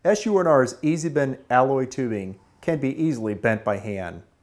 S.U.R&R's easy bend alloy tubing can be easily bent by hand.